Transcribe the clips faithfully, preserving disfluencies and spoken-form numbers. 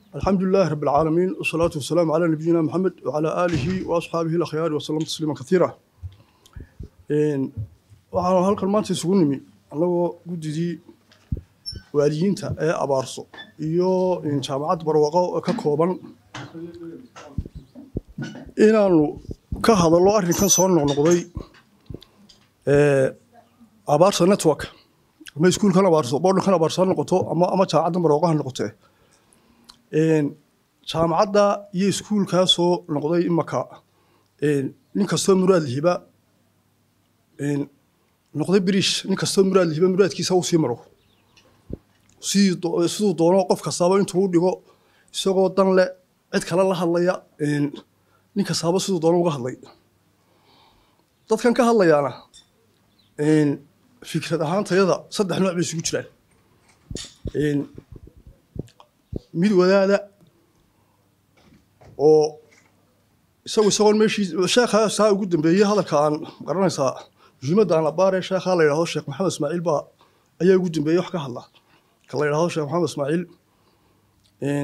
الحمد لله رب العالمين والصلاة والسلام على نبينا محمد وعلى آله وأصحابه الأخيار وسلم تسليما كثيرا. إن وعلى هالكلمات يسقوني الله جدي وادينتا إيه أبارسو يو إن شامعات برواقة ككوبان إن أنو كهذا الله أرني كان صار نقضي إيه أبارسو نتوك ما يسكون كان أبارسو برضو كان أبارسو نقطه أما أما شاعد برواقة نقطه إن شامعة يسكول كاسو نقضي مكا إن نكسر مراد الهبة إن نقضي بريش نكسر مراد الهبة مراد كيس أو سيمرو سي سو دونا قف كسابين تقول لقو سوق دان لا عد كلا الله الله إن نكسابه سو دونا وجه الله طب كان كهالله يا أنا إن فكرة هان تيدا صدق نوع بيسوي إن mid wadaada oo isagu soo meeshii sheekha saa ugu dambeeyay hadalka aan garanaysaa jumada aan baare sheekha la yiraahdo Sheekh Maxamed Ismaaciil ba ayaa ugu dambeeyay wax ka hadla ka la yiraahdo Sheekh Maxamed Ismaaciil in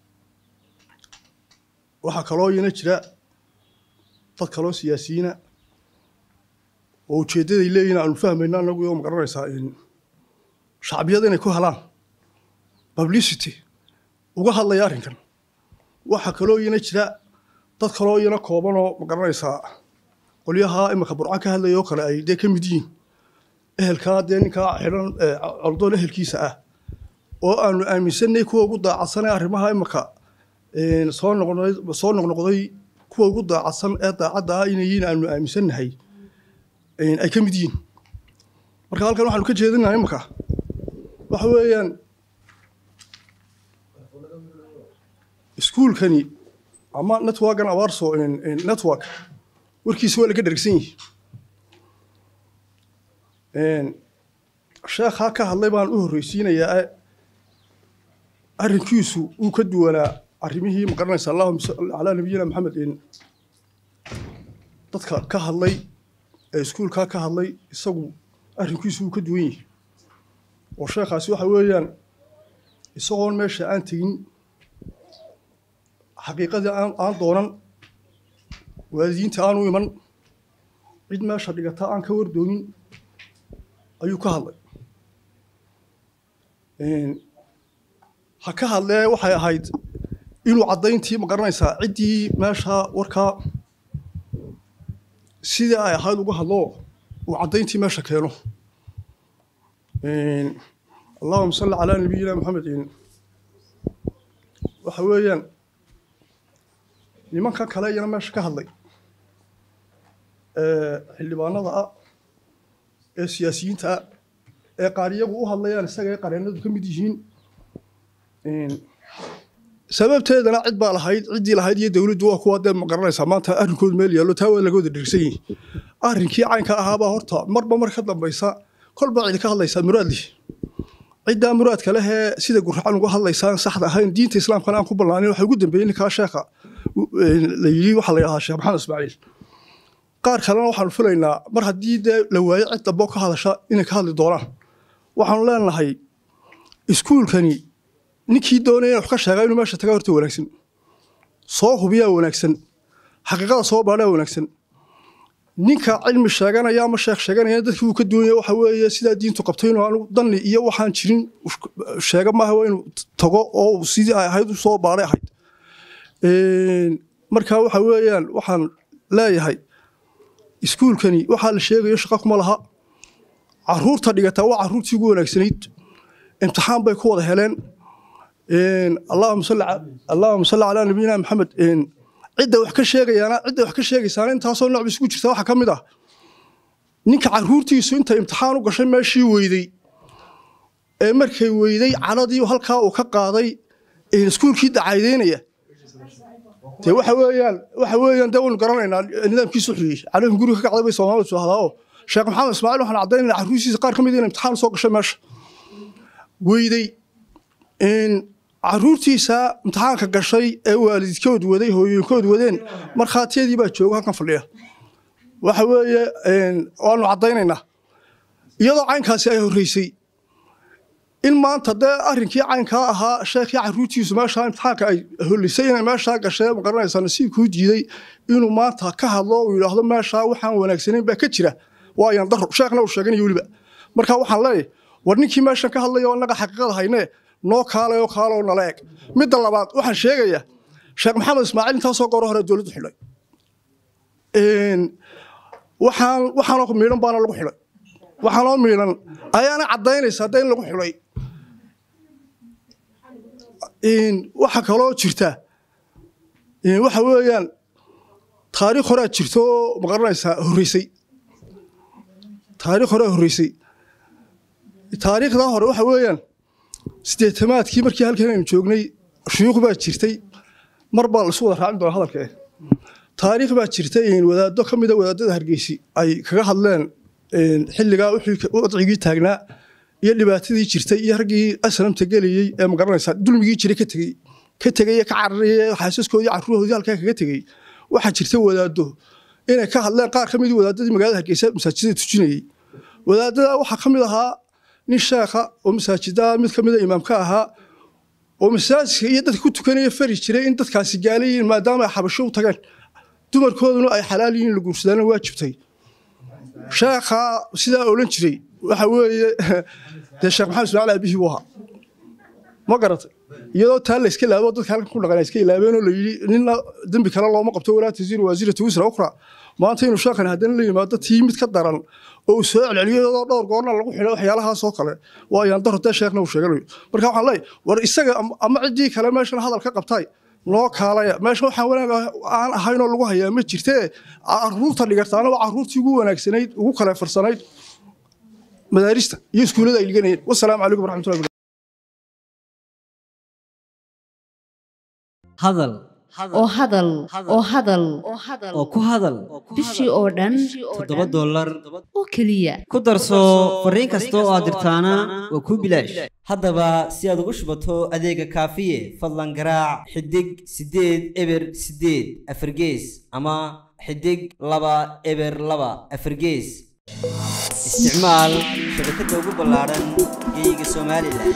waxa kaloo yana jira dad kaloo siyaasiyiin oo ujeedada ay leeyihiin aan fahmayna anagu iyo garanaysaa in shacbiyada inay ku helaan publicity uga hadlaya arrinkan waxa kaloo yana jira dad kaloo yana kooban oo ma garanaysaa qoliyaha imika burca ka hadlayo kale ay de ka mid yihiin ehelka de ninka xiran aldoon ehelkiisa ah oo aanu aaminsanay kuwa ugu daacadsanay arrimaha imika een soo noqday soo noqday kuwa ugu daacadsan ee daacadda inay yihiin aanu aaminsanahay een ay ka mid yihiin marka halkan waxaanu ka jeedinahay imika waxa weeyaan school كني أما network أنا وارسو إن إن network وركي سوى لك درسين إن الشيخ هكا الله يبان أوه رئيسينا يا أرنكيسو وكدو ولا أرميه مقرنا صلى الله على نبينا محمد إن تذكر كهالله school كا كهالله يسوي أرنكيسو وكدوين والشيخ أسوي حواليان يسوون ماشي أنتين حقيقة أنا دوران وزين تانو يمن عيد ما شرقتها عن كور دونين أيو كهلا إن حكاها وحي هايد إنه عضين تي مقرنا يسا عدي ماشا وركا سيدا أي هايد وقها الله وعضين تي ماشا كينو إن اللهم صل على نبينا محمد إن وحويا nimanka kale yana meesha ka hadlay ee xildhibaanada ah ee siyaasiyiinta ee qaariyagu u hadlayaan isaga ee qareenadu ka mid yihiin in sababteedana cid baa lahayd cidii lahayd iyo dawladdu waa kuwa dad ma garanaysa maanta arrinkooda meel yaalo taa waa laga wada dhirsan yihiin arrinkii caynka ahaaba horta marba mar ka dambaysa kolba cid ka hadlaysa muraadli cidda muraadka leh sida gurxan uga hadlaysan saxda ahayn diinta islaamka aan ku balaanin waxa ugu dambeeyay ka sheekha la yiri waxa la yiraahdaa Sheekh Maxamed Ismaaciil qaar kalena waxaan filaynaa mar hadii la waayo cid dabo ka hadasha inay ka hadli doonaan waxaan leenahay iskuulkani ninkii doonaya wax ka sheegay inuu meesha taga horta wanaagsan soo hubiya wanaagsan xaqiiqada soo baadha wanaagsan ninka cilmi sheeganaya ama sheekh sheeganaya dadkii uu ka doonaya waxa weeye sida diintu qabtay inuu aanu dan iyo waxaan jirin sheega ma aha inuu tago oo sidii ay ahayd soo baaray ahayd een marka waxa weeyaan waxaan leeyahay iskuulkani waxa la sheegayo shaqo kuma laha caruurta dhigata waa caruurtii ugu wanaagsanayd imtixaan bay ku wada heleen een allahumma salli allahumma salli ala nabiyina maxamed een cidda wax ka sheegayana cidda wax ka sheegaysaana intaasoo nooc isku jirta waxa kamid ah ninka caruurtiisu inta imtixaan u gashay meeshii weyday ee markay weyday caladii halkaa uu ka qaaday ee iskuulkii dacaydeynaya te waxa weeyaan waxa weeyaan dawlad garanayna nidaamkiisu xiyay calayhim guriga ka qacday bay Soomaalidu soo hadao Sheekh Maxamed Ismaaciil waxaan cadeynaa caruurtiisa qaar kamid ah imtixaan soo gashay meesha weyday in caruurtiisa imtixaanka gashay ee waalidkood waday hooyooyinkood wadeen markhaatiyadii baa jooga halkan fadhiya waxa weeye een waanu cadeynaynaa iyadoo caynkaasi ay horeysay in maanta dee arrinkii caynkaa ahaa sheekhii carruurtiisu meeshaa imtixaanka ay holisay inay meeshaa gashee ma garanaysaa nasiibkuu jiiday inuu maanta ka hadlo uu yidhaahdo meeshaa waxaan wanaagsanayn baa ka jira waa ayaan daro sheekhna uu sheeganayo weliba marka waxaan leeyahay war ninkii meeshan ka hadlaya oo innaga xaqiiqada haynee noo kaalay oo kaaloo nala eg midda labaad waxaan sheegayaa sheekh maxamed ismaaciil intaasoo gooro hore dowladdu xidhay waxaan waxaanoo miidhan baana lagu xidhay waxaanoo miidhan ayaana caddaynaysa hadda in lagu xidhay waxa kaloo jirta waxa weeyaan taariikh horaa jirto oo ma garanaysaa horreysay taariikh horaa horreysay taariikhdaa hore waxa weeyaan siddeetamaadkii markii halkan aynu joognay shuyuuq baa jirtay mar baa la isu wada raacin doona hadalka eh taariikh baa jirtay wadaaddo ka mida wadaadada Hargeysa ay kaga hadleen xilligaa wadcigii taagnaa iyo dhibaatadii jirtay iyo raggii aslamta galiyay ee ma garanaysaa dulmigii jiray ka tagay ka tagay ka carariyay xaasaskoodii carruurtoodii halka kaga tagay waxa jirtay wadaaddo inay ka hadleen qaar ka mid ah wadaadadii magaalada Hargeysa masaajidada tujinayay wadaadada waxa ka mid ahaa nin sheekha oo masaajidada mid ka mid ah imaamka ahaa oo masaajidka iyo dadka ku tukanaya fari jiray in dadkaasi gaalayiin maadaama ay xabasho u tageen dumarkooduna ay xalaal yihiin la guursadaan waajibtay sheekha sidaa oolan jiray waxa weeye dee sheekh maxamed ismaaciil aabihii buu ahaa ma garatay iyadoo taa la iska laabo dadka halkan ku dhaqanay iska ilaabeenoo la yidhi ninna dembi kale looma qabto walaa tasiiru waasiiratu wisra ukhra maanta inuu sheekhan haddana la yimaado tii mid ka daran oo uu soo celceliyo iyadoo dhowr goorna lagu xidhay waxyaalahaas oo kale waa ayaan daro dee sheekhna uu sheeganayo marka waxaan leeyahay war isaga ama ciddii kale meeshan hadal ka qabtay noo kaalaya meesha waxaan wanaag aan ahaynoo lagu hayaa ma jirtee carruurta dhigartaana waa carruurtii ugu wanaagsanayd ugu kale farsanayd madaarista iyo iskuullada ay dhiganayeen wasalaamu calaykum waraxmatullahi hadal oo hadal oo hadal oo ku hadal bishii oo dhan toddoba dollar oo keliya ku darso fariin kasta oo aad dirtaana waa kuu bilaash haddaba si aad ugu shubato adeega kaafiye fadlan garaac xidig siddeed eber siddeed afargees ama xidig laba eber laba afargees isticmaal shabakadda ugu ballaaran geeyiga Soomaaliland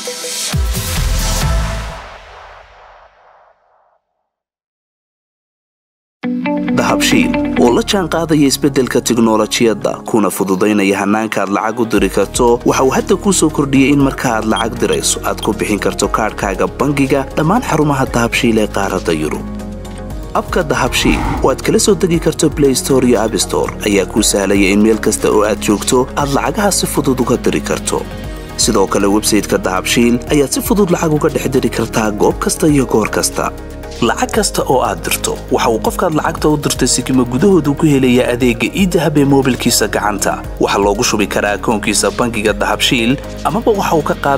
dahabshiil oo la jaan qaadaya isbeddelka tiknoolajiyadda kuna fududaynaya hannaanka aad lacag u diri karto waxa uu hadda kuu soo kordhiyey in marka aad lacag dirayso aad ku bixin karto kaadhkaaga bangiga dhammaan xarumaha dahabshiil ee qaaradda yurub abka dahabshiil oo aad kala soo degi karto Play Store iyo App Store ayaa kuu sahlaya in meel kasta oo aad joogto aad lacagaha si fudud uga diri karto sidoo kale website-ka dahabshiil ayaad si fudud lacag uga dhex diri kartaa goob kasta iyo goor kasta lacag kasta oo aad dirto waxa uu qofkaad lacagta u dirtay sikimo gudahoodu ku helayaa adeegga e-dahab ee moobilkiisa gacanta waxa loogu shubi karaa akoonkiisa bangiga dahabshiil amaba waxa uu ka